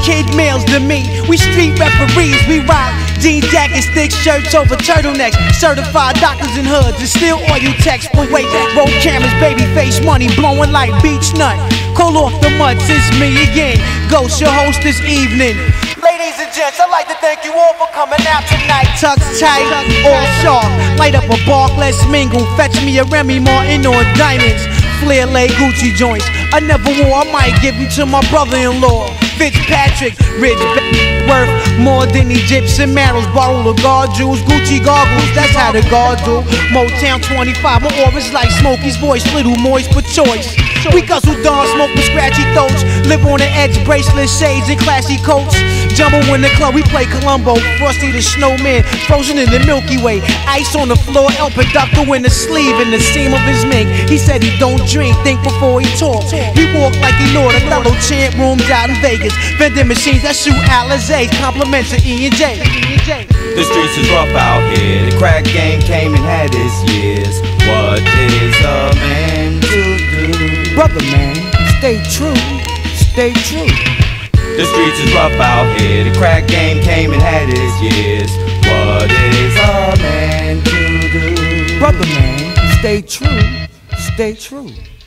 kid males than me. We street referees, we rock jean jackets, thick shirts over turtlenecks. Certified doctors in hoods and still oil techs. But wait, roll cameras, baby face money blowing like beach nut. Call off the mutts, it's me again, Ghost, your host this evening. Ladies and gents, I'd like to thank you all for coming out tonight. Tucked tight, all sharp, light up a bark, let's mingle. Fetch me a Remy Martin on diamonds, flare lay Gucci joints. I never wore, I might give them to my brother-in-law Fitzpatrick. Rich worth more than Egyptian marrows. Bottle of guard jewels, Gucci goggles, that's how the guard do. Motown 25, my aura's like Smokey's voice, little moist but choice. We guzzle dawn, smoke with scratchy throats, live on the edge, bracelets, shades, and classy coats. Jumbo in the club, we play Columbo, Frosty the Snowman, frozen in the Milky Way. Ice on the floor, El Producto in the sleeve, in the seam of his mink. He said he don't drink, think before he talk. He walk like he know the fellow chant rooms out in Vegas. Vending machines that shoot Alizés, compliments to E&J. The streets is rough out here, the crack game came and had its years. What is a man to do? Brother man, stay true, stay true. The streets is rough out here, the crack game came and had its years. What is a man to do? Brother man, stay true, stay true.